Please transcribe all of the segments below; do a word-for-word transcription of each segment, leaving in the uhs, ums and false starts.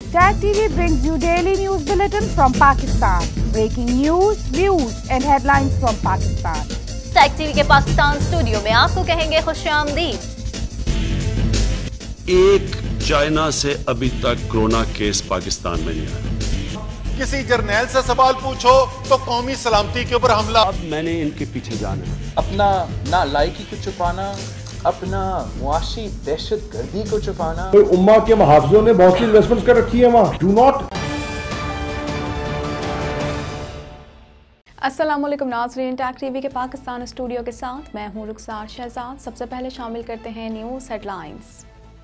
Tag T V brings you daily news bulletin from Pakistan. Breaking news, views and headlines from Pakistan. Tag T V के Pakistan studio में आपको कहेंगे खुशामदीद। एक China से अभी तक कोरोना केस पाकिस्तान में नहीं आया। किसी जर्नैल से सवाल पूछो तो कौमी सलामती के ऊपर हमला। अब मैंने इनके पीछे जाना है। अपना ना लायकी को छुपाना, अपना मुआशी दहशत गर्दी को छुपाना। तो उम्मा के मुहाफिजों ने बहुत सी इन्वेस्टमेंट्स कर रखी है वहाँ। Do not. अस्सलाम वालेकुम नाज़रीन, टैग टीवी के पाकिस्तान स्टूडियो के साथ मैं हूँ रुखसार शहजाद। सबसे पहले शामिल करते हैं न्यूज़ हेडलाइंस।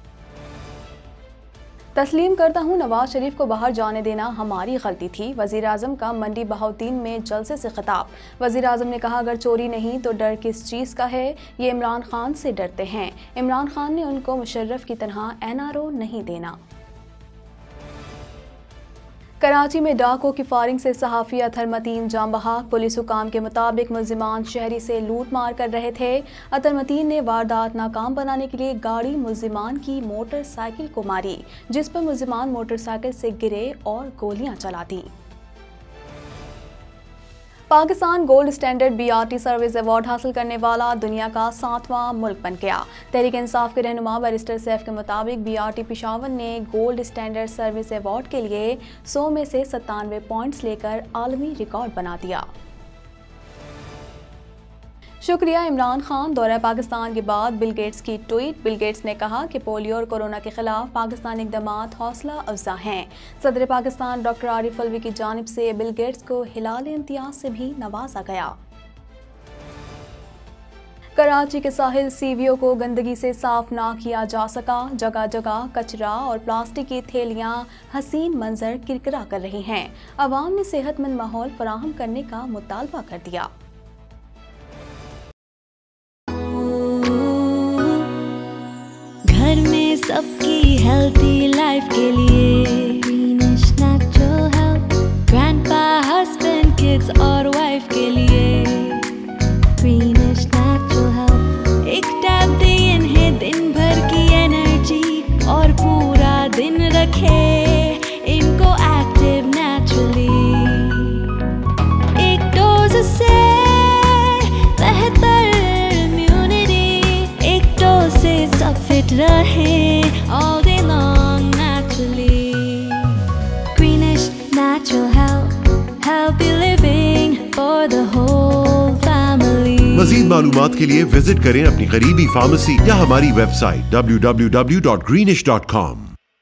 तस्लीम करता हूँ नवाज शरीफ को बाहर जाने देना हमारी गलती थी। वज़ीर आज़म का मंडी बहाउद्दीन में जलसे से खिताब। वज़ीर आज़म ने कहा, अगर चोरी नहीं तो डर किस चीज़ का है, ये इमरान खान से डरते हैं। इमरान खान ने उनको मुशर्रफ की तरह एन आर ओ नहीं देना। कराची में डाकों की फायरिंग से सहाफ़ी अतहर मतीन जाम बहक। पुलिस हुकाम के मुताबिक मुल्जिमान शहरी से लूट मार कर रहे थे। अतहर मतीन ने वारदात नाकाम बनाने के लिए गाड़ी मुल्जिमान की मोटरसाइकिल को मारी, जिस पर मुल्जिमान मोटरसाइकिल से गिरे और गोलियां चला दी। Pakistan gold standard B R T service award हासिल करने वाला दुनिया का सातवां मुल्क बन गया। तहरीक इंसाफ के रहनुमा बैरिस्टर सैफ के मुताबिक बी आर टी पेशावर ने गोल्ड स्टैंडर्ड सर्विस अवार्ड के लिए सौ में से सत्तानवे पॉइंट्स लेकर आलमी रिकॉर्ड बना दिया। शुक्रिया इमरान खान। दौरा पाकिस्तान के बाद बिल गेट्स की ट्वीट। बिल गेट्स ने कहा कि पोलियो और कोरोना के खिलाफ पाकिस्तानी इक़दामात हौसला अफजा हैं। सदर पाकिस्तान डॉक्टर आरिफ अलवी की जानिब से बिल गेट्स को हिलाल इम्तियाज से भी नवाजा गया। कराची के साहिल सीवियों को गंदगी से साफ ना किया जा सका। जगह जगह कचरा और प्लास्टिक की थैलियां हसीन मंजर किरकिरा कर रही हैं। अवाम ने सेहतमंद माहौल फराहम करने का मुतालबा कर दिया। घर में सबकी हेल्थी लाइफ के लिए greenish natural health, grandpa husband kids और वाइफ के लिए ग्रीनिश नेचुरल हेल्थ। एक टैब दे इन्हें दिन भर की एनर्जी और पूरा दिन रखे इनको एक्टिव नेचुरली। एक डोज से बेहतर इम्यूनिटी, एक डोज से सब फिट रहे all day long naturally. Greenish natural health, healthy living for the whole family. मज़ीद मालूमात के लिए विजिट करें अपनी करीबी फार्मेसी या हमारी website W W W dot greenish dot com.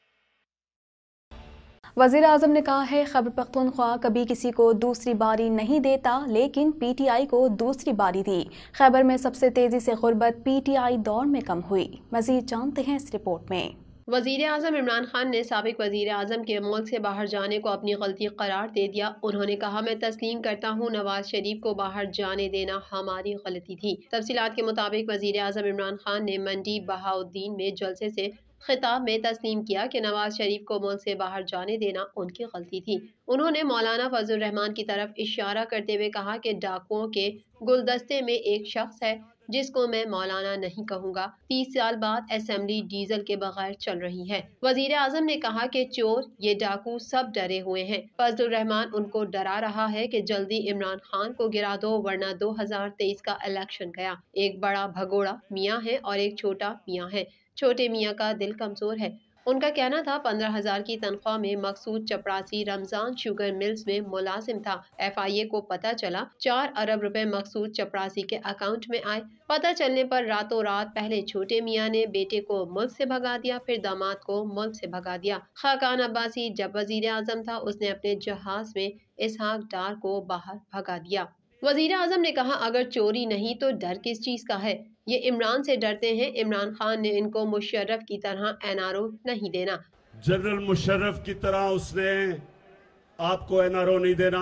वज़ीर आज़म ने कहा है, खैबर पख्तूनख्वा कभी किसी को दूसरी बारी नहीं देता, लेकिन पी टी आई को दूसरी बारी दी। खैबर में सबसे तेज़ी से गुर्बत पी टी आई दौर में कम हुई। मज़ीद जानते हैं इस रिपोर्ट में। वज़ीर आज़म इमरान खान ने साबिक वज़ीर आज़म के मुल्क से बाहर जाने को अपनी गलती करार दे दिया। उन्होंने कहा, मैं तस्लीम करता हूँ नवाज शरीफ को बाहर जाने देना हमारी गलती थी। तफसीलात के मुताबिक वज़ीर आज़म इमरान खान ने मंडी बहाउद्दीन में जलसे से खिताब में तस्लीम किया कि नवाज शरीफ को मुल्क से बाहर जाने देना उनकी गलती थी। उन्होंने मौलाना फजल रहमान की तरफ इशारा करते हुए कहा कि डाकुओं के गुलदस्ते में एक शख्स है जिसको मैं मौलाना नहीं कहूँगा। तीस साल बाद असेंबली डीजल के बगैर चल रही है। वजीर आजम ने कहा कि चोर ये डाकू सब डरे हुए हैं। फजल रहमान उनको डरा रहा है कि जल्दी इमरान खान को गिरा दो वरना दो हजार तेईस का इलेक्शन गया। एक बड़ा भगोड़ा मियाँ है और एक छोटा मियाँ है। छोटे मियाँ का दिल कमजोर है। उनका कहना था पंद्रह हजार की तनख्वाह में मकसूद चपरासी रमजान शुगर मिल्स में मुलाजिम था। एफ आई ए को पता चला चार अरब रुपए मकसूद चपरासी के अकाउंट में आए। पता चलने पर रातों रात पहले छोटे मियाँ ने बेटे को मुल्क से भगा दिया, फिर दामाद को मुल्क से भगा दिया। खाकान अब्बासी जब वजीर आजम था उसने अपने जहाज में इसहाक डार को बाहर भगा दिया। वजीर आजम ने कहा, अगर चोरी नहीं तो डर किस चीज का है, ये इमरान से डरते हैं। इमरान खान ने इनको मुशर्रफ की तरह एन आर ओ नहीं देना। जनरल मुशर्रफ की तरह उसने आपको एन आर ओ नहीं देना।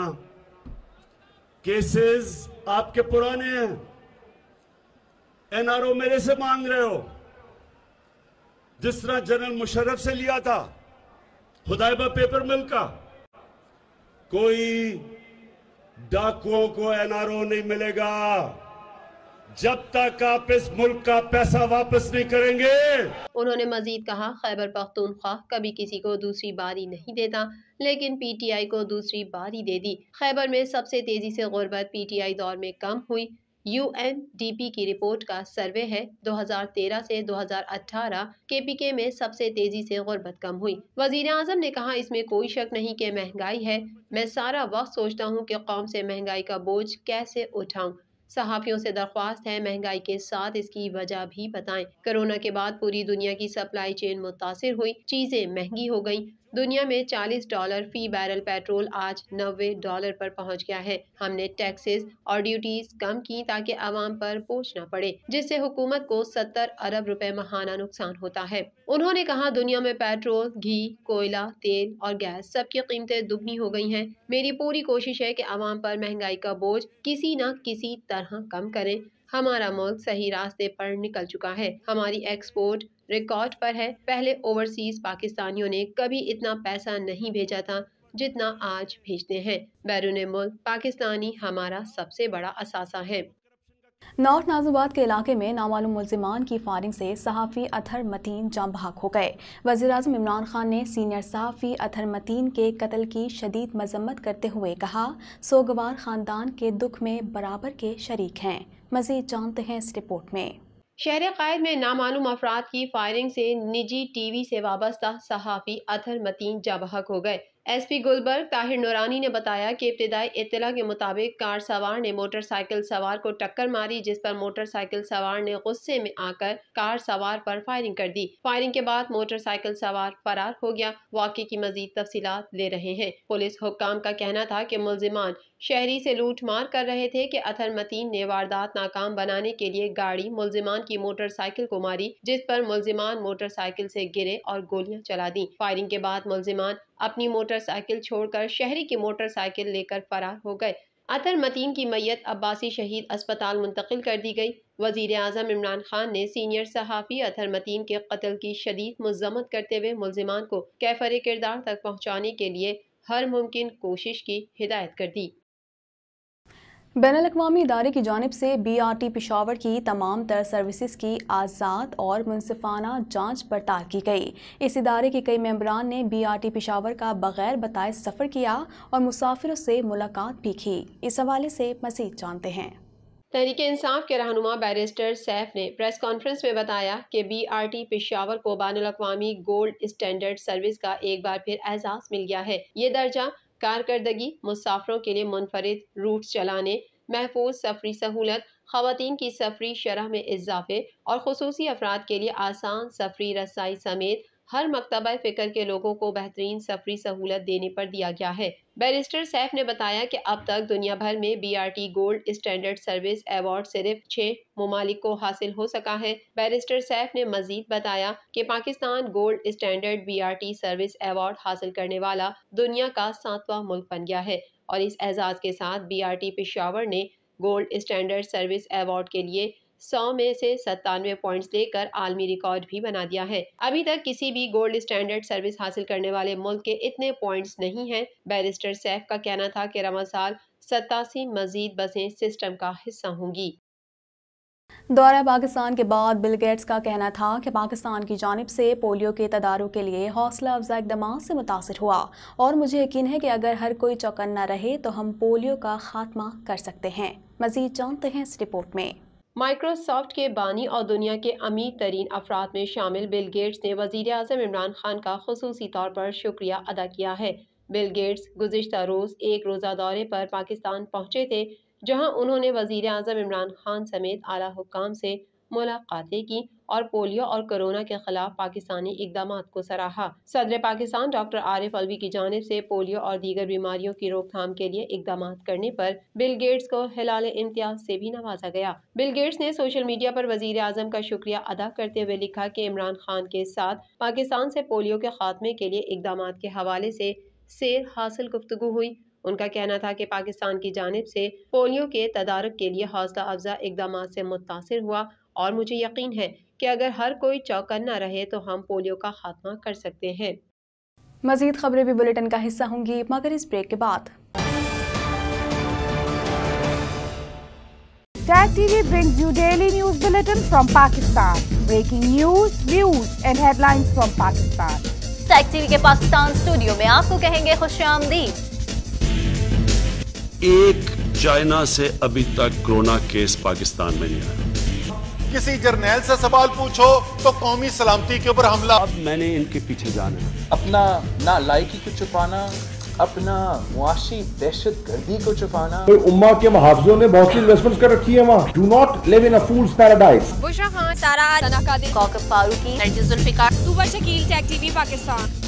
केसेस आपके पुराने हैं, एन आर ओ मेरे से मांग रहे हो। जिस तरह जनरल मुशर्रफ से लिया था खुदाइबा पेपर मिल का, कोई डाकुओं को एन आर ओ नहीं मिलेगा। जब तक आप इस मुल्क का पैसा वापस नहीं करेंगे। उन्होंने मजीद कहा, खैबर पख्तूनख्वा कभी किसी को दूसरी बारी नहीं देता, लेकिन पीटीआई को दूसरी बारी दे दी। खैबर में सबसे तेजी से गुर्बत पीटीआई दौर में कम हुई। यूएनडीपी की रिपोर्ट का सर्वे है, दो हज़ार तेरह से दो हज़ार अठारह केपीके में सबसे तेजी से गुर्बत कम हुई। वजीर आजम ने कहा, इसमें कोई शक नहीं कि महंगाई है। मैं सारा वक्त सोचता हूँ कि कौम से महंगाई का बोझ कैसे उठाऊं। सहाफियों से दरख्वास्त है, महंगाई के साथ इसकी वजह भी बताएं। कोरोना के बाद पूरी दुनिया की सप्लाई चेन मुतासिर हुई, चीजें महंगी हो गईं। दुनिया में चालीस डॉलर फी बैरल पेट्रोल आज नब्बे डॉलर पर पहुंच गया है। हमने टैक्सेस और ड्यूटीज कम की ताकि आवाम पर बोझ न पड़े, जिससे हुकूमत को सत्तर अरब रुपए माहाना नुकसान होता है। उन्होंने कहा, दुनिया में पेट्रोल, घी, कोयला, तेल और गैस सबकी कीमतें दुगनी हो गई हैं। मेरी पूरी कोशिश है कि आवाम पर महंगाई का बोझ किसी न किसी तरह कम करें। हमारा मुल्क सही रास्ते पर निकल चुका है। हमारी एक्सपोर्ट रिकॉर्ड पर है। पहले ओवरसीज पाकिस्तानियों ने कभी इतना पैसा नहीं भेजा था जितना आज भेजते हैं। बैरून मुल्क पाकिस्तानी हमारा सबसे बड़ा असासा है। नॉर्थ नाजुबाद के इलाके में नामालूम मुल्जिमान की फायरिंग से सहाफ़ी अतहर मतीन जाँ बहक हो गए। वज़ीर-ए-आज़म इमरान खान ने सीनियर सहाफ़ी अतहर मतीन के कत्ल की शदीद मजम्मत करते हुए कहा, सोगवार ख़ानदान के दुख में बराबर के शरीक हैं। मज़ीद जानते हैं इस रिपोर्ट में। शहर कायद में नामालूम अफराद की फायरिंग से निजी टीवी से वाबस्ता सहाफ़ी अतहर मतीन जाँ बहक हो गए। एसपी गुलबर्ग ताहिर नूरानी ने बताया कि इब्तिदाई इत्तला के मुताबिक कार सवार ने मोटरसाइकिल सवार को टक्कर मारी, जिस पर मोटरसाइकिल सवार ने गुस्से में आकर कार सवार पर फायरिंग कर दी। फायरिंग के बाद मोटरसाइकिल सवार फरार हो गया। वाक़े की मजीद तफसीलात ले रहे हैं। पुलिस हुक्काम का कहना था कि मुल्जिमान शहरी से लूट मार कर रहे थे कि अतहर मतीन ने वारदात नाकाम बनाने के लिए गाड़ी मुल्जिमान की मोटरसाइकिल को मारी, जिस पर मुल्जिमान मोटरसाइकिल से गिरे और गोलियां चला दी। फायरिंग के बाद मुल्जिमान अपनी मोटरसाइकिल छोड़कर शहरी की मोटरसाइकिल लेकर फरार हो गए। अतहर मतीन की मैयत अब्बासी शहीद अस्पताल मुंतकिल कर दी गई। वजीर आजम इमरान खान ने सीनियर सहाफ़ी अतहर मतीन के कत्ल की शदीद मजम्मत करते हुए मुल्जिमान को कैफर किरदार तक पहुँचाने के लिए हर मुमकिन कोशिश की हिदायत कर दी। बैनुल-अक़वामी इदारे की जानिब से बी आर टी पेशावर की तमाम तर सर्विसेज की आज़ाद और मुनसिफाना जांच पड़ताल की गई। इस इदारे के कई मेंबरान ने बी आर टी पेशावर का बगैर बताए सफ़र किया और मुसाफिरों से मुलाकात भी की। इस हवाले से मज़ीद जानते हैं। तहरीक इंसाफ के रहनुमा बैरिस्टर सैफ ने प्रेस कॉन्फ्रेंस में बताया कि बी आर टी पेशावर को बैनुल-अक़वामी गोल्ड स्टैंडर्ड सर्विस का एक बार फिर एजाज़ मिल गया है। ये दर्जा कारकर्दगी, मुसाफिरों के लिए मुनफरिद रूट्स चलाने, महफूज सफरी सहूलत, ख़वातीन की सफरी शरह में इजाफे और खुसूसी अफराद के लिए आसान सफरी रसाई समेत हर मकतबा फ़िक्र के लोगों को बेहतरीन सफरी सहूलत देने पर दिया गया है। बैरिस्टर सैफ ने बताया कि अब तक दुनिया भर में B R T gold standard service award सिर्फ छः मुमालिक को हासिल हो सका है। बैरिस्टर सैफ ने मजीद बताया कि Pakistan gold standard B R T service award हासिल करने वाला दुनिया का सातवां मुल्क बन गया है और इस एजाज़ के साथ बी आर टी पेशावर ने गोल्ड स्टैंडर्ड सर्विस अवार्ड के लिए सौ में से सत्तानवे पॉइंट्स लेकर आलमी रिकॉर्ड भी बना दिया है। अभी तक किसी भी गोल्ड स्टैंडर्ड सर्विस हासिल करने वाले मुल्क के इतने पॉइंट्स नहीं हैं। बैरिस्टर सैफ का कहना था कि रवा साल सतासी मजीद बसें सिस्टम का हिस्सा होंगी। दौरा पाकिस्तान के बाद बिल गेट्स का कहना था कि पाकिस्तान की जानिब से पोलियो के तदारुक के लिए हौसला अफजा इक़दाम से मुतासिर हुआ और मुझे यकीन है कि अगर हर कोई चौकन्ना रहे तो हम पोलियो का खात्मा कर सकते हैं। मजीद जानते हैं इस रिपोर्ट में। माइक्रोसॉफ्ट के बानी और दुनिया के अमीर तरीन अफराद में शामिल बिल गेट्स ने वजीर आज़म इमरान खान का खुसूसी तौर पर शुक्रिया अदा किया है। बिल गेट्स गुज़िश्ता रोज़ एक रोज़ा दौरे पर पाकिस्तान पहुँचे थे, जहां उन्होंने वजीर आज़म इमरान खान समेत आला हुक्काम से मुलाकातें की और पोलियो और कोरोना के खिलाफ पाकिस्तानी इकदामात को सराहा। सदर पाकिस्तान डॉक्टर आरिफ अलवी की जानिब से पोलियो और दीगर बीमारियों की रोकथाम के लिए इकदामात करने पर बिल गेट्स को हिलाल इम्तियाज से भी नवाजा गया। बिल गेट्स ने सोशल मीडिया पर वजीर आज़म का शुक्रिया अदा करते हुए लिखा कि इमरान खान के साथ पाकिस्तान से पोलियो के खात्मे के लिए इकदामात के हवाले से सेर हासिल गुफ्तगू हुई। उनका कहना था कि पाकिस्तान की जानिब से पोलियो के तदारुक के लिए हौसला अफजा इकदाम से मुतासिर हुआ और मुझे यकीन है कि अगर हर कोई चौकन्ना रहे तो हम पोलियो का खात्मा कर सकते हैं। मजीद खबरें भी बुलेटिन का हिस्सा होंगी, मगर इस ब्रेक के बाद। Tag T V brings you daily news bulletin from Pakistan. Breaking news, views and headlines from Pakistan. Tag TV के पाकिस्तान स्टूडियो में आपको कहेंगे खुशामदीद। एक चाइना से अभी तक कोरोना केस पाकिस्तान में नहीं आया। किसी जर्नैल से सवाल पूछो तो कौमी सलामती के ऊपर हमला। अब मैंने इनके पीछे जाना है। अपना ना लायकी को छुपाना, अपना मुआशी दहशत गर्दी को छुपाना। तो उम्मा के मुहाफिजों ने बहुत सी इन्वेस्टमेंट्स कर रखी है वहाँ। Do not live in a fool's paradise. Bushra Khan, Sara, Sana Qadir, Kaukab Farooqui, Zulfiqar, Tubar Shakeel, Tag TV Pakistan.